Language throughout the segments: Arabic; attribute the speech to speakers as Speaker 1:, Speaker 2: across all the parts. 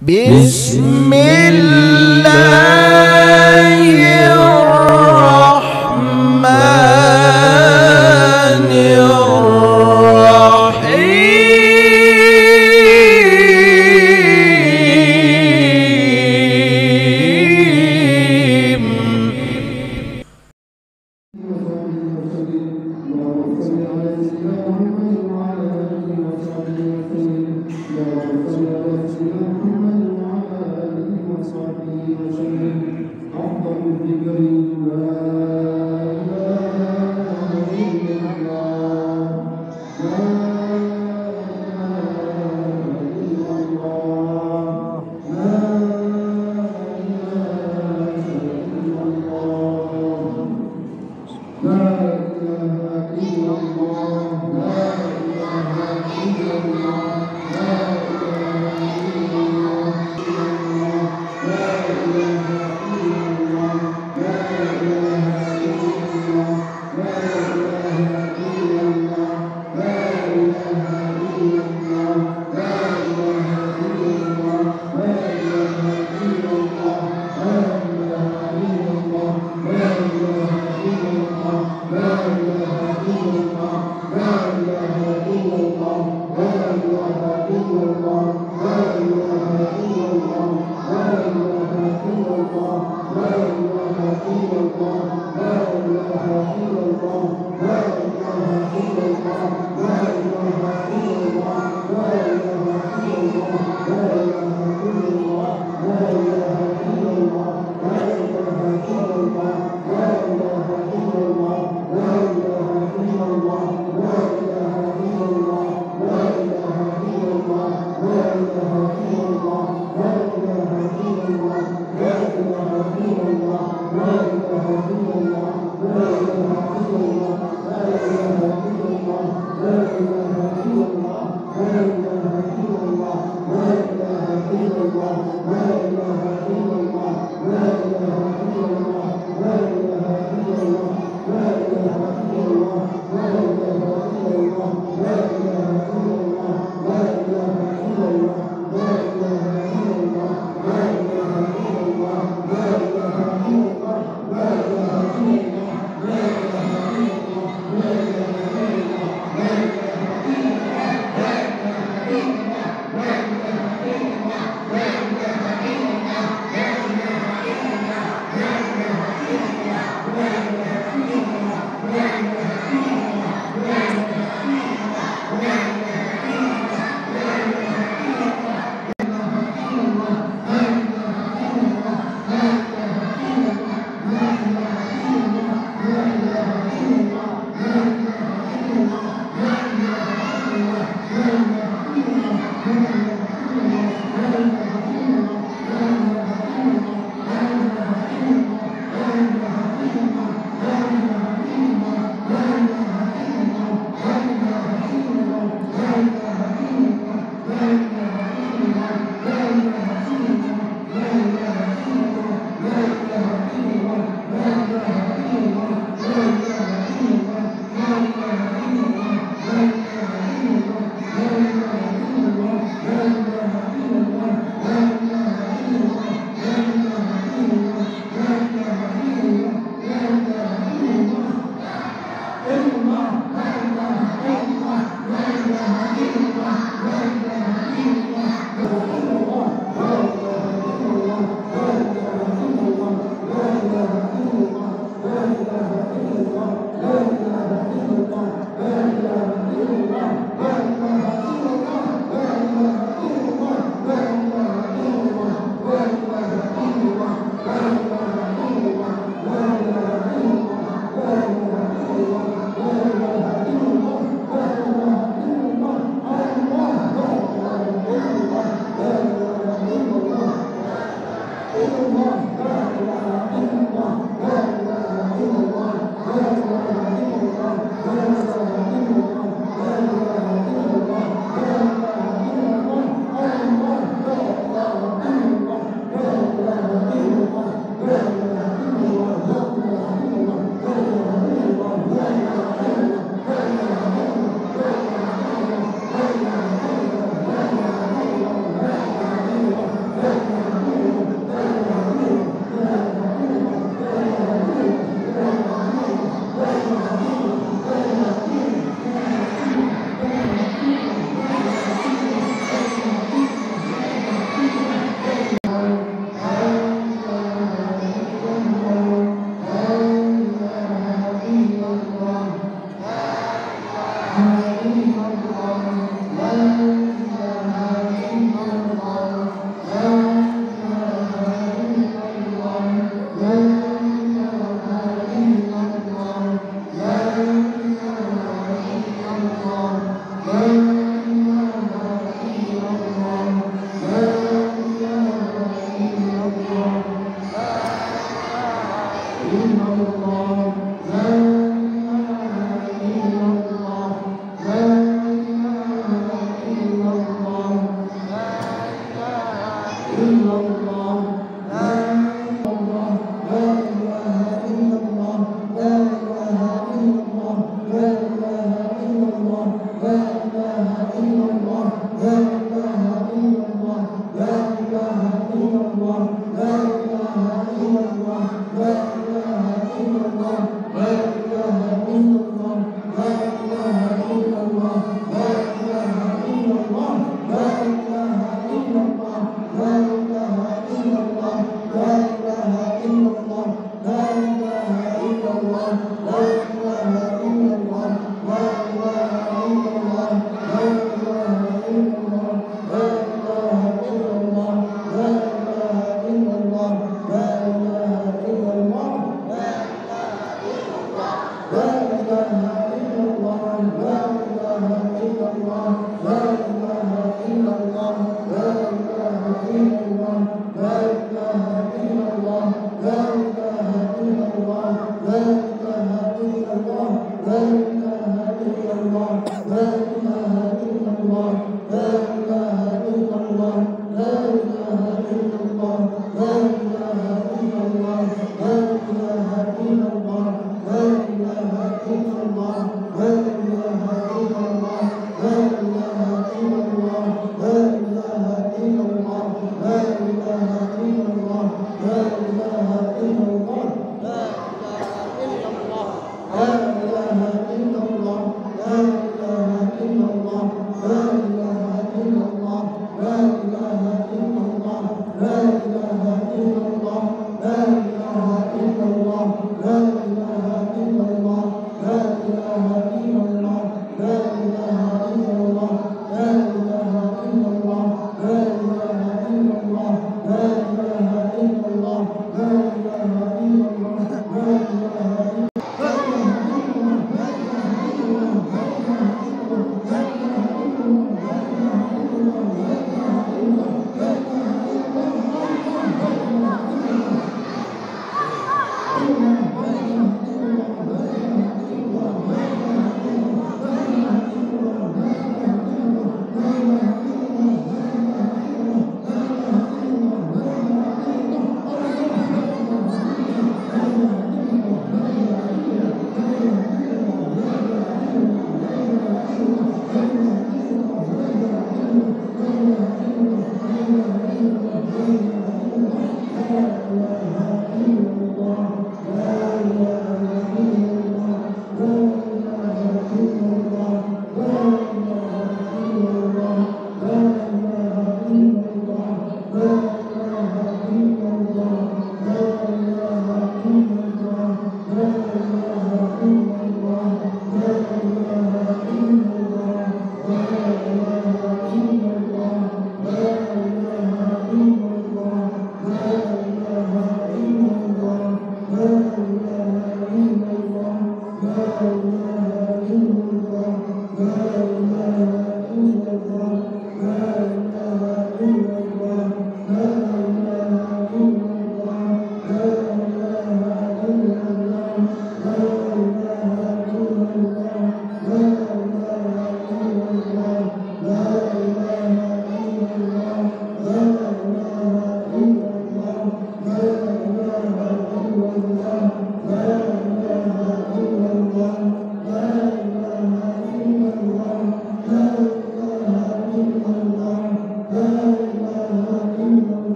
Speaker 1: بسم الله الرحمن الرحيم.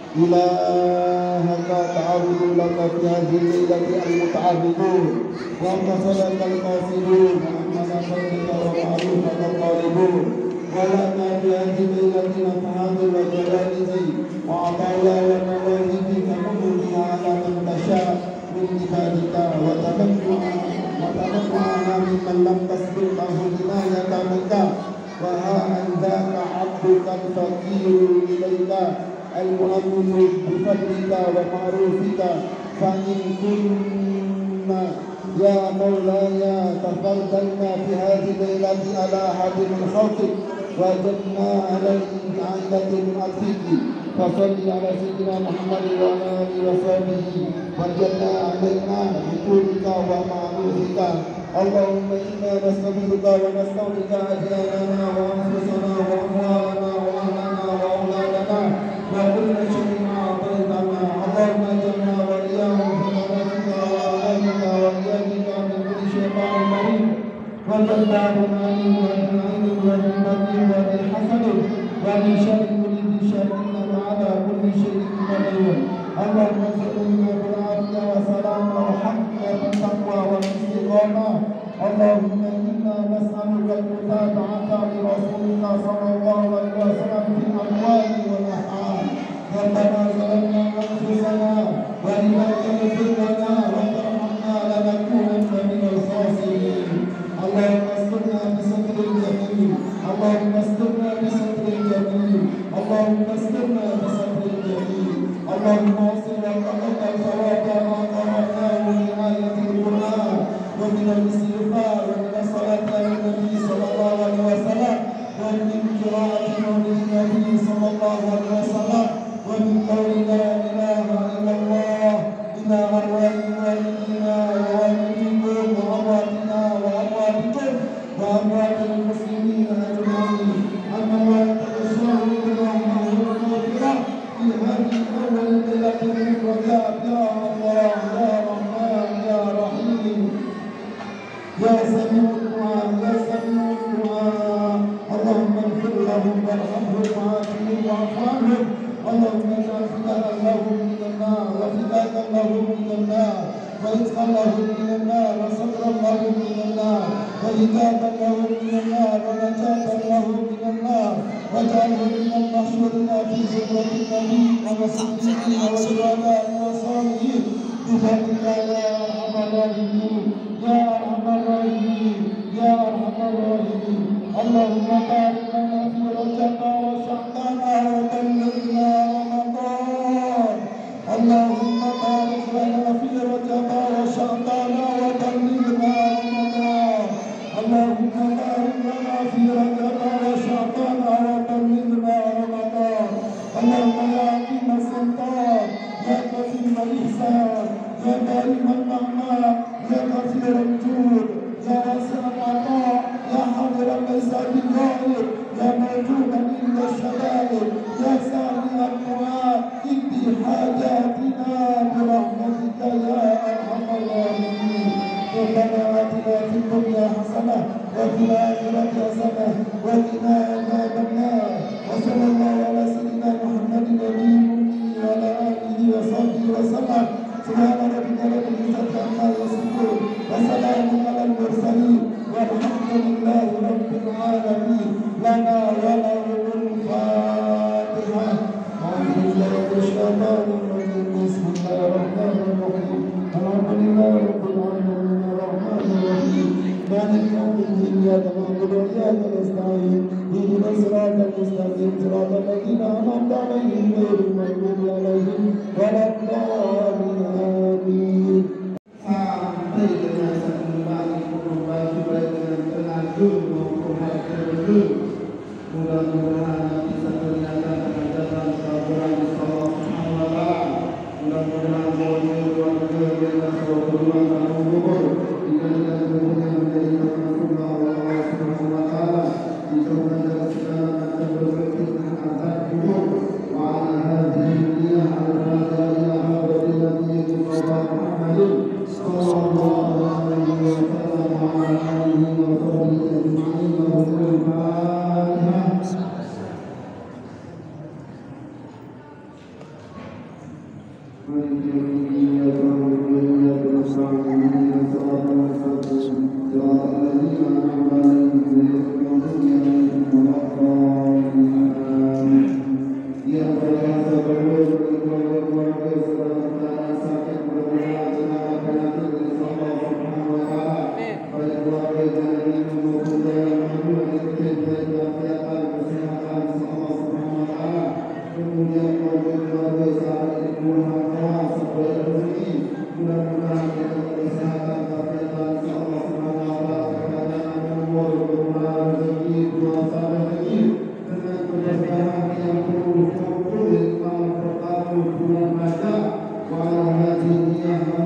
Speaker 1: إلهك تعبد لك في هذه الليلة المتعبدون، وانتصرك القاصدون، وأحمد خيرك ومعروفك الطالبون، ولنا في هذه الليلة نفحات وجوائز وعطايا ومواهب تمن بها على من تشاء من عبادك، وتمنعنا ممن لم تسبق له عناية منك. وها أنذاك عبدك الفقير إليك المؤمن بفضلك ومعروفك، فإن كنا يا مولاي تفضلنا في هذه الليلة على أحد من خلقك وجدنا عليه بعيدة من أطفك، فصل على سيدنا محمد وعلى آله وصحبه وجدنا علينا بطولك ومعروفك. اللهم إنا نستغفرك ونستغفرك أجيالنا وأنفسنا وأموالنا وأهلنا وأولادنا وكل شيء أعطيتنا. اللهم اجعلنا وإياهم في رحمتك وآياتك وإيادك من كل شيطان مريض وجبار عنيد ومن عين ومن بغي ومن حسد ومن شر كل ذي شر إنك على كل شيء قدير. اللهم ارزقنا بالعافية والسلامة وحقنا بالتقوى والاستقامة. اللهم إنا نسألك المتابعة لرسولك صلى الله عليه وسلم في الأموال والأفعال. ربنا ظلمنا أنفسنا وإن لم تغفر لنا وترحمنا لنكونن من الخاسرين. اللهم استرنا بستر الجميل، اللهم استرنا بستر الجميل، اللهم استرنا بستر الجميل. اللهم اغفر وقضك الثواب ما قرأناه من آية القرآن ومن الاستغفار ومن الصلاة على النبي صلى الله عليه وسلم ومن قراءة مولد النبي صلى الله عليه وسلم ومن قول لا إله إلا الله إلى أرواح والدينا ووالديكم وأمواتنا وأمواتكم وأموات المسلمين أجمعين. أما بعد فالشهر بالرحمة والمغفرة في هذه الأول ليلة من رجاء يا الله يا رحمن يا رحيم يا سميع الدعاء يا سميع الدعاء. اللهم اغفر لهم وارحمهم وعافهم واعف عنهم. اللهم اجعل فداء لهم من النار وفداء لهم من النار وإذخا لهم من النار وصبرا لهم من النار وإجابا لهم من النار ونجاة لهم من النار واجعلهم من المحشورين في زمرة النبيين والصديقين والشهداء والصالحين بفضلك يا أرحم الراحمين يا أرحم الراحمين يا أرحم الراحمين. اللهم بارك لنا في رجب وشعبان وبلغنا رمضان. اللهم بارك لنا في رجب وشعبان وبلغنا رمضان. اللهم بارك لنا في رجب وشعبان وبلغنا رمضان. اللهم يا عظيم السلطان يا كريم الإحسان يا كريم النعماء يا كثير الجود يا واسع العطاء يا حاضرا ليس بالغائب يا موجودا عند الشدائد يا سامع الدعاء اقض حاجاتنا برحمتك يا ارحم الراحمين. ربنا اتنا في الدنيا حسنه وفي الاخره حسنه وقنا عذاب النار. وصلى الله على سيدنا محمد النبي وعلى اله وصحبه وسلم. سبحان ربك رب العزه عما يصفون وسلام على المرسلين Wa